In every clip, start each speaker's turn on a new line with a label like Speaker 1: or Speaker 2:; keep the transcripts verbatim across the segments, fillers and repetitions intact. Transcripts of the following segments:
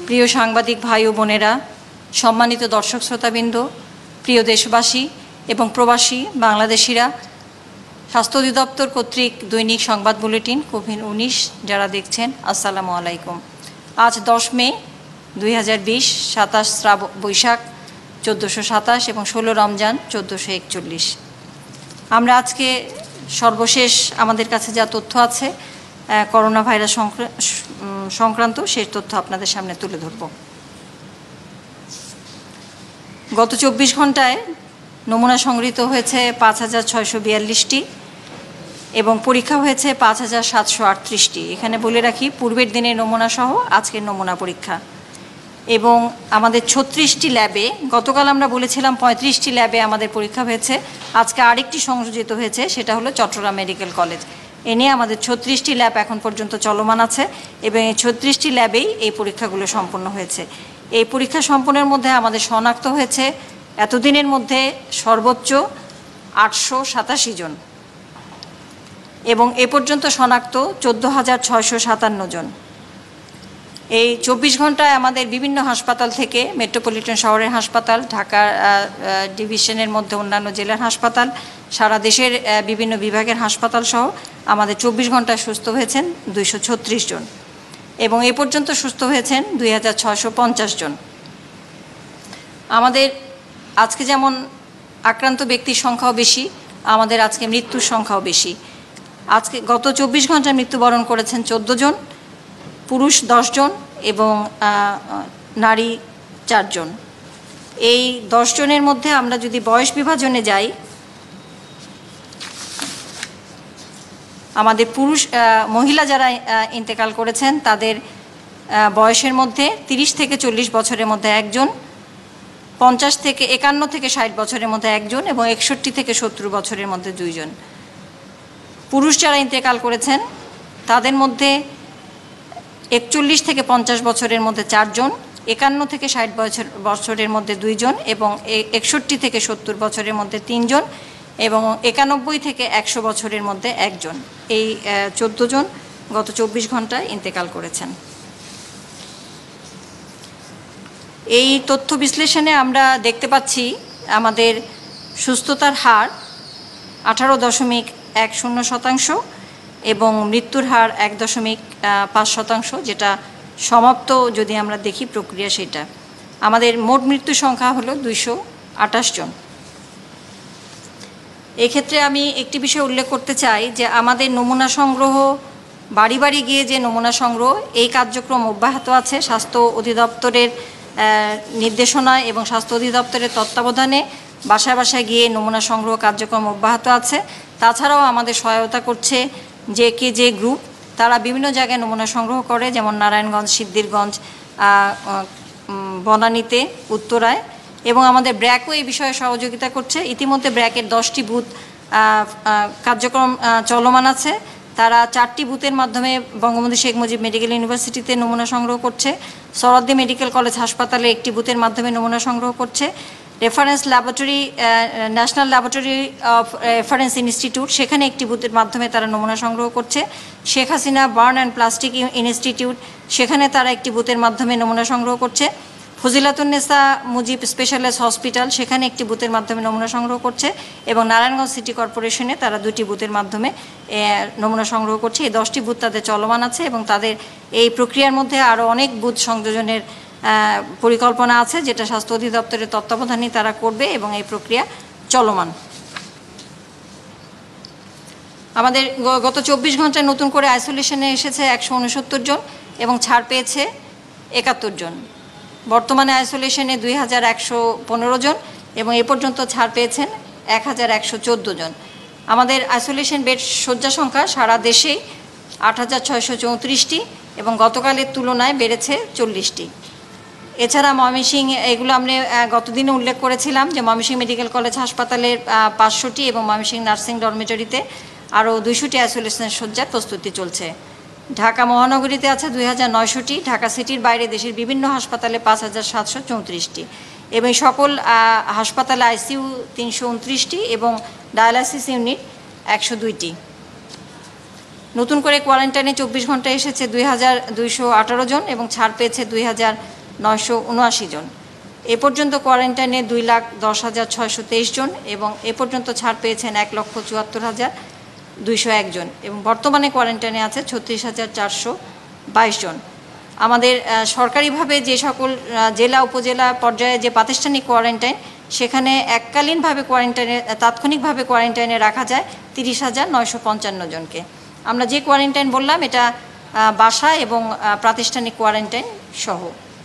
Speaker 1: প্রিয় সাংবাদিক ভাই ও বোনেরা, সম্মানিত দর্শক শ্রোতাবৃন্দ, প্রিয় দেশবাসী এবং প্রবাসী বাংলাদেশিরা, স্বাস্থ্য অধিদপ্তর কর্তৃক দৈনিক সংবাদ বুলেটিন কোভিড উনিশ যারা দেখছেন, আসসালামু আলাইকুম। আজ দশ মে দুই হাজার বিশ, সাতাশ শ্রাবণ বৈশাখ চোদ্দোশো সাতাশ এবং ষোলো রমজান চোদ্দোশো একচল্লিশ। আমরা আজকে সর্বশেষ আমাদের কাছে যা তথ্য আছে করোনা ভাইরাস সংক্রান্ত সেই তথ্য আপনাদের সামনে তুলে ধরব। গত চব্বিশ ঘন্টায় নমুনা সংগৃহীত হয়েছে পাঁচ হাজার ছয়শো বিয়াল্লিশটি এবং পরীক্ষা হয়েছে পাঁচ হাজার সাতশো আটত্রিশটি। এখানে বলে রাখি, পূর্বের দিনের নমুনা সহ আজকের নমুনা পরীক্ষা। এবং আমাদের ছত্রিশটি ল্যাবে, গতকাল আমরা বলেছিলাম পঁয়ত্রিশটি ল্যাবে আমাদের পরীক্ষা হয়েছে, আজকে আরেকটি সংযোজিত হয়েছে, সেটা হলো চট্টগ্রাম মেডিকেল কলেজ। এ নিয়ে আমাদের ছত্রিশটি ল্যাব এখন পর্যন্ত চলমান আছে এবং এই ছত্রিশটি ল্যাবেই এই পরীক্ষাগুলো সম্পন্ন হয়েছে। এই পরীক্ষা সম্পন্নের মধ্যে আমাদের শনাক্ত হয়েছে এতদিনের মধ্যে সর্বোচ্চ আটশো সাতাশি জন এবং এ পর্যন্ত শনাক্ত চোদ্দো হাজার ছয়শো সাতান্ন জন। এই চব্বিশ ঘন্টায় আমাদের বিভিন্ন হাসপাতাল থেকে, মেট্রোপলিটন শহরের হাসপাতাল, ঢাকা ডিভিশনের মধ্যে অন্যান্য জেলার হাসপাতাল, সারা দেশের বিভিন্ন বিভাগের হাসপাতাল সহ আমাদের চব্বিশ ঘন্টায় সুস্থ হয়েছেন দুইশো ছত্রিশ জন এবং এ পর্যন্ত সুস্থ হয়েছেন দুই হাজার ছয়শো পঞ্চাশ জন। আমাদের আজকে যেমন আক্রান্ত ব্যক্তির সংখ্যাও বেশি, আমাদের আজকে মৃত্যুর সংখ্যাও বেশি। আজকে গত চব্বিশ ঘন্টায় মৃত্যুবরণ করেছেন চোদ্দো জন, পুরুষ দশ জন এবং নারী চারজন। এই দশ জনের মধ্যে আমরা যদি বয়স বিভাজনে যাই, আমাদের পুরুষ মহিলা যারা ইন্তেকাল করেছেন তাদের বয়সের মধ্যে তিরিশ থেকে চল্লিশ বছরের মধ্যে একজন, পঞ্চাশ থেকে একান্ন থেকে ষাট বছরের মধ্যে একজন এবং একষট্টি থেকে সত্তর বছরের মধ্যে দুইজন। পুরুষ যারা ইন্তেকাল করেছেন তাদের মধ্যে একচল্লিশ থেকে পঞ্চাশ বছরের মধ্যে চারজন, একান্ন থেকে ষাট বছর বছরের মধ্যে দুইজন এবং একষট্টি থেকে সত্তর বছরের মধ্যে তিনজন এবং একানব্বই থেকে একশো বছরের মধ্যে একজন। এই চোদ্দো জন গত চব্বিশ ঘন্টায় ইন্তেকাল করেছেন। এই তথ্য বিশ্লেষণে আমরা দেখতে পাচ্ছি আমাদের সুস্থতার হার আঠারো দশমিক এক শূন্য শতাংশ এবং মৃত্যুর হার এক দশমিক পাঁচ শতাংশ, যেটা সমাপ্ত যদি আমরা দেখি প্রক্রিয়া সেটা। আমাদের মোট মৃত্যু সংখ্যা হলো দুইশো আটাশ জন। এক্ষেত্রে আমি একটি বিষয় উল্লেখ করতে চাই যে আমাদের নমুনা সংগ্রহ, বাড়ি বাড়ি গিয়ে যে নমুনা সংগ্রহ, এই কার্যক্রম অব্যাহত আছে স্বাস্থ্য অধিদপ্তরের নির্দেশনায় এবং স্বাস্থ্য অধিদপ্তরের তত্ত্বাবধানে। বাসায় বাসায় গিয়ে নমুনা সংগ্রহ কার্যক্রম অব্যাহত আছে। তাছাড়াও আমাদের সহায়তা করছে যে কে যে গ্রুপ, তারা বিভিন্ন জায়গায় নমুনা সংগ্রহ করে, যেমন নারায়ণগঞ্জ, সিদ্ধিরগঞ্জ, বনানীতে, উত্তরায়, এবং আমাদের ব্র্যাকও এই বিষয়ে সহযোগিতা করছে। ইতিমধ্যে ব্র্যাকের দশটি বুথ কার্যক্রম চলমান আছে। তারা চারটি বুথের মাধ্যমে বঙ্গবন্ধু শেখ মুজিব মেডিকেল ইউনিভার্সিটিতে নমুনা সংগ্রহ করছে, সরদ্দি মেডিকেল কলেজ হাসপাতালে একটি বুথের মাধ্যমে নমুনা সংগ্রহ করছে, reference laboratory, national laboratory of reference institute, সেখানে একটি বুথের মাধ্যমে তারা নমুনা সংগ্রহ করছে, Sheikh Hasina burn and plastic institute, সেখানে তারা একটি বুথের মাধ্যমে নমুনা সংগ্রহ করছে, ফজিলাতুন্নেসা মুজিব স্পেশালাইজড হসপিটাল, সেখানে একটি বুথের মাধ্যমে নমুনা সংগ্রহ করছে এবং নারায়ণগঞ্জ সিটি কর্পোরেশনে তারা দুটি বুথের মাধ্যমে নমুনা সংগ্রহ করছে। এই দশটি বুথ তাদের চলমান আছে এবং তাদের এই প্রক্রিয়ার মধ্যে আরও অনেক বুথ সংযোজনের পরিকল্পনা আছে, যেটা স্বাস্থ্য অধিদপ্তরের তত্ত্বাবধানে তারা করবে এবং এই প্রক্রিয়া চলমান। আমাদের গত চব্বিশ ঘন্টায় নতুন করে আইসোলেশনে এসেছে একশো উনসত্তর জন এবং ছাড় পেয়েছে একাত্তর জন। বর্তমানে আইসোলেশনে দুই হাজার একশো পনেরো জন এবং এ পর্যন্ত ছাড় পেয়েছেন এক হাজার একশো চোদ্দো জন। আমাদের আইসোলেশন বেড শয্যা সংখ্যা সারা দেশেই আট হাজার ছয়শো চৌত্রিশটি এবং গতকালের তুলনায় বেড়েছে চল্লিশটি। এছাড়া ময়মনসিংহ, এগুলো আমরা গতদিনে উল্লেখ করেছিলাম যে ময়মনসিংহ মেডিকেল কলেজ হাসপাতালের পাঁচশোটি এবং ময়মনসিংহ নার্সিং ডরমেটরিতে আরও দুইশোটি আইসোলেশনের শয্যার প্রস্তুতি চলছে। ঢাকা মহানগরীতে আছে দুই হাজার নয়শোটি, ঢাকা সিটির বাইরে দেশের বিভিন্ন হাসপাতালে পাঁচ হাজার সাতশো চৌত্রিশটি এবং সকল হাসপাতালে আইসিইউ তিনশো উনত্রিশটি এবং ডায়ালাইসিস ইউনিট একশো দুইটি। নতুন করে কোয়ারেন্টাইনে চব্বিশ ঘন্টা এসেছে দুই হাজার দুইশো আঠারো জন এবং ছাড় পেয়েছে দুই হাজার নয়শো উনআশি জন। এ পর্যন্ত কোয়ারেন্টাইনে দুই লাখ দশ হাজার ছয়শো তেইশ জন এবং এ পর্যন্ত ছাড় পেয়েছেন এক লক্ষ চুয়াত্তর হাজার দুইশো এক জন এবং বর্তমানে কোয়ারেন্টাইনে আছে ছত্রিশ হাজার চারশো বাইশ জন। আমাদের সরকারিভাবে যে সকল জেলা উপজেলা পর্যায়ে যে প্রাতিষ্ঠানিক কোয়ারেন্টাইন, সেখানে এককালীনভাবে কোয়ারেন্টাইনে তাৎক্ষণিকভাবে কোয়ারেন্টাইনে রাখা যায় তিরিশ হাজার নয়শো পঞ্চান্ন জনকে। আমরা যে কোয়ারেন্টাইন বললাম এটা বাসা এবং প্রাতিষ্ঠানিক কোয়ারেন্টাইন সহ।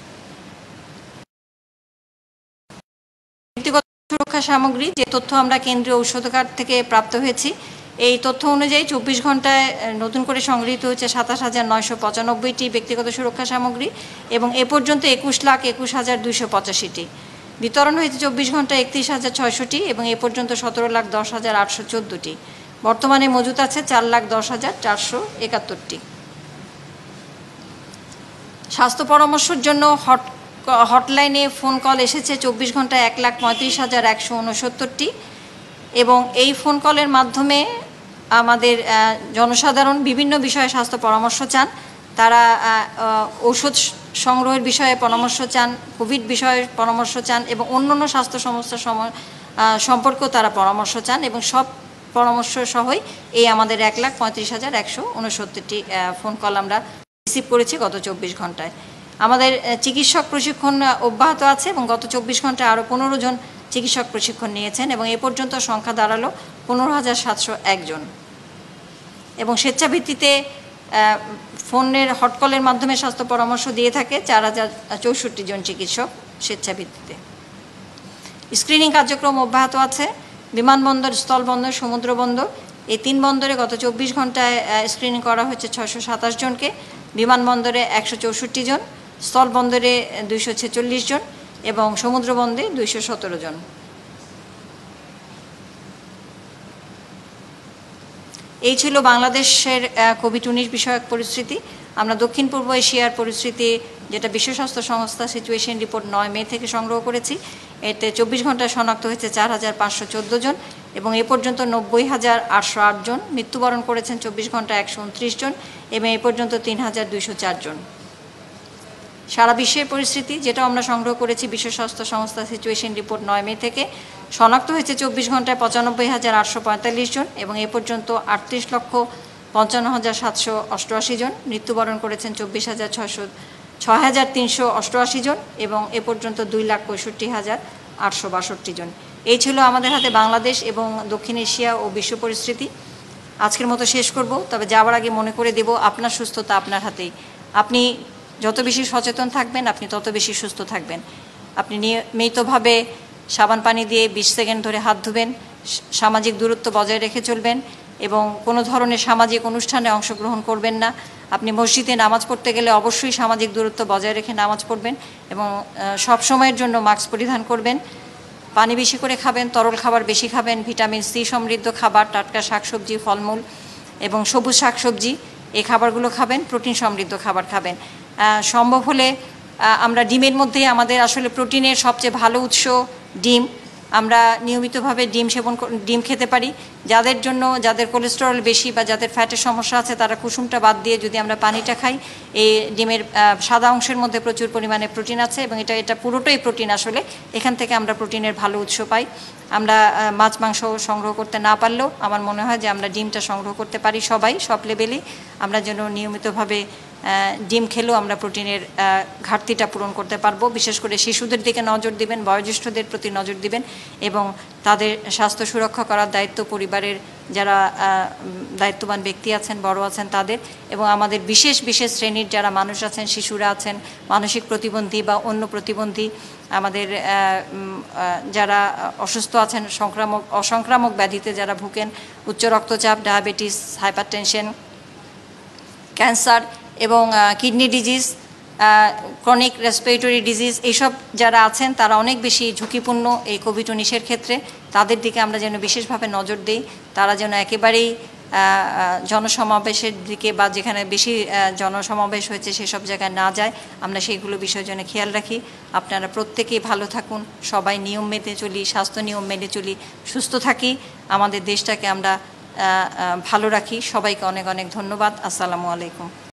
Speaker 1: ব্যক্তিগত সুরক্ষা সামগ্রী যে তথ্য আমরা কেন্দ্রীয় ঔষধাগার থেকে প্রাপ্ত হয়েছি, এই তথ্য অনুযায়ী চব্বিশ ঘন্টায় নতুন করে সংগৃহীত হচ্ছে সাতাশ হাজার নয়শো পঁচানব্বইটি ব্যক্তিগত সুরক্ষা সামগ্রী এবং এ পর্যন্ত একুশ লাখ একুশ হাজার দুইশো পঁচাশিটি বিতরণ হয়েছে। চব্বিশ ঘন্টায় একত্রিশ হাজার ছয়শোটি এবং এ পর্যন্ত সতেরো লাখ দশ হাজার আটশো চোদ্দোটি। বর্তমানে মজুত আছে চার লাখ দশ হাজার চারশো একাত্তরটি। স্বাস্থ্য পরামর্শের জন্য হট হটলাইনে ফোন কল এসেছে চব্বিশ ঘন্টায় এক লাখ পঁয়ত্রিশ হাজার একশো উনসত্তরটি এবং এই ফোন কলের মাধ্যমে আমাদের জনসাধারণ বিভিন্ন বিষয়ে স্বাস্থ্য পরামর্শ চান। তারা ঔষধ সংগ্রহের বিষয়ে পরামর্শ চান, কোভিড বিষয়ে পরামর্শ চান এবং অন্যান্য স্বাস্থ্য সমস্যা সম্পর্কেও তারা পরামর্শ চান এবং সব পরামর্শ সহই এই আমাদের এক লাখ পঁয়ত্রিশ হাজার একশো উনসত্তরটি ফোন কল আমরা রিসিভ করেছি গত চব্বিশ ঘন্টায়। আমাদের চিকিৎসক প্রশিক্ষণ অব্যাহত আছে এবং গত চব্বিশ ঘন্টায় আরও পনেরো জন চিকিৎসক প্রশিক্ষণ নিয়েছেন এবং এ পর্যন্ত সংখ্যা দাঁড়ালো পনেরো হাজার সাতশো একজন এবং স্বেচ্ছাভিত্তিতে ফোনের হটকলের মাধ্যমে স্বাস্থ্য পরামর্শ দিয়ে থাকে চার হাজার চৌষট্টি জন চিকিৎসক স্বেচ্ছাভিত্তিতে। স্ক্রিনিং কার্যক্রম অব্যাহত আছে। বিমানবন্দর, স্থলবন্দর, সমুদ্র বন্দর এই তিন বন্দরে গত চব্বিশ ঘন্টায় স্ক্রিনিং করা হয়েছে ছয়শো সাতাশ জনকে, বিমানবন্দরে একশো চৌষট্টি জন, স্থলবন্দরে দুইশো ছেচল্লিশ জন এবং সমুদ্র বন্দরে দুইশো সতেরো জন। এই ছিল বাংলাদেশের কোভিড উনিশ বিষয়ক পরিস্থিতি। আমরা দক্ষিণ পূর্ব এশিয়ার পরিস্থিতি, যেটা বিশ্ব স্বাস্থ্য সংস্থা সিচুয়েশন রিপোর্ট নয় মে থেকে সংগ্রহ করেছি, এতে চব্বিশ ঘন্টায় শনাক্ত হয়েছে চার হাজার পাঁচশো চোদ্দো জন এবং এ পর্যন্ত নব্বই হাজার আটশো আট জন। মৃত্যুবরণ করেছেন চব্বিশ ঘন্টায় একশো উনত্রিশ জন এবং এ পর্যন্ত তিন হাজার দুইশো চার জন। সারা বিশ্বের পরিস্থিতি, যেটা আমরা সংগ্রহ করেছি বিশ্ব স্বাস্থ্য সংস্থা সিচুয়েশন রিপোর্ট নয় মে থেকে, শনাক্ত হয়েছে চব্বিশ ঘন্টায় পঁচানব্বই হাজার আটশো পঁয়তাল্লিশ জন এবং এ পর্যন্ত আটত্রিশ লক্ষ পঞ্চান্ন হাজার সাতশো অষ্টআশি জন। মৃত্যুবরণ করেছেন চব্বিশ হাজার ছয়শো ছয় হাজার তিনশো অষ্টআশি জন এবং এ পর্যন্ত দুই লাখ পঁয়ষট্টি হাজার আটশো বাষট্টি জন। এই ছিল আমাদের হাতে বাংলাদেশ এবং দক্ষিণ এশিয়া ও বিশ্ব পরিস্থিতি। আজকের মতো শেষ করব, তবে যাওয়ার আগে মনে করে দেব আপনার সুস্থতা আপনার হাতেই। আপনি যত বেশি সচেতন থাকবেন আপনি তত বেশি সুস্থ থাকবেন। আপনি নিয়মিতভাবে সাবান পানি দিয়ে বিশ সেকেন্ড ধরে হাত ধুবেন, সামাজিক দূরত্ব বজায় রেখে চলবেন এবং কোনো ধরনের সামাজিক অনুষ্ঠানে অংশগ্রহণ করবেন না। আপনি মসজিদে নামাজ পড়তে গেলে অবশ্যই সামাজিক দূরত্ব বজায় রেখে নামাজ পড়বেন এবং সব সময়ের জন্য মাস্ক পরিধান করবেন। পানি বেশি করে খাবেন, তরল খাবার বেশি খাবেন, ভিটামিন সি সমৃদ্ধ খাবার, টাটকা শাকসবজি, ফলমূল এবং সবুজ শাকসবজি এই খাবারগুলো খাবেন, প্রোটিন সমৃদ্ধ খাবার খাবেন। সম্ভব হলে আমরা ডিমের মধ্যে, আমাদের আসলে প্রোটিনের সবচেয়ে ভালো উৎস ডিম, আমরা নিয়মিতভাবে ডিম সেবন ডিম খেতে পারি। যাদের জন্য যাদের কোলেস্টেরল বেশি বা যাদের ফ্যাটের সমস্যা আছে তারা কুসুমটা বাদ দিয়ে যদি আমরা পানিটা খাই, এই ডিমের সাদা অংশের মধ্যে প্রচুর পরিমাণে প্রোটিন আছে এবং এটা এটা পুরোটাই প্রোটিন। আসলে এখান থেকে আমরা প্রোটিনের ভালো উৎস পাই। আমরা মাছ মাংস সংগ্রহ করতে না পারলেও আমার মনে হয় যে আমরা ডিমটা সংগ্রহ করতে পারি সবাই, সব লেভেলেই। আমরা যেন নিয়মিতভাবে ডিম খেলেও আমরা প্রোটিনের ঘাটতিটা পূরণ করতে পারবো। বিশেষ করে শিশুদের দিকে নজর দিবেন, বয়োজ্যেষ্ঠদের প্রতি নজর দিবেন এবং তাদের স্বাস্থ্য সুরক্ষা করার দায়িত্ব পরিবারের যারা দায়িত্ববান ব্যক্তি আছেন, বড় আছেন তাদের, এবং আমাদের বিশেষ বিশেষ শ্রেণীর যারা মানুষ আছেন, শিশুরা আছেন, মানসিক প্রতিবন্ধী বা অন্য প্রতিবন্ধী, আমাদের যারা অসুস্থ আছেন, সংক্রামক অসংক্রামক ব্যাধিতে যারা ভুগেন, উচ্চ রক্তচাপ, ডায়াবেটিস, হাইপারটেনশন, ক্যান্সার এবং kidney disease, chronic respiratory disease, এইসব যারা আছেন তারা অনেক বেশি ঝুঁকিপূর্ণ এই কোভিড উনিশের ক্ষেত্রে। তাদের দিকে আমরা যেন বিশেষভাবে নজর দিই, তারা যেন একেবারেই জনসমাবেশের দিকে বা যেখানে বেশি জনসমাবেশ হয়েছে সেসব জায়গায় না যায়, আমরা সেইগুলো বিষয়ের জন্য খেয়াল রাখি। আপনারা প্রত্যেকেই ভালো থাকুন, সবাই নিয়ম মেনে চলি, স্বাস্থ্য নিয়ম মেনে চলি, সুস্থ থাকি, আমাদের দেশটাকে আমরা ভালো রাখি। সবাইকে অনেক অনেক ধন্যবাদ। আসসালামু আলাইকুম।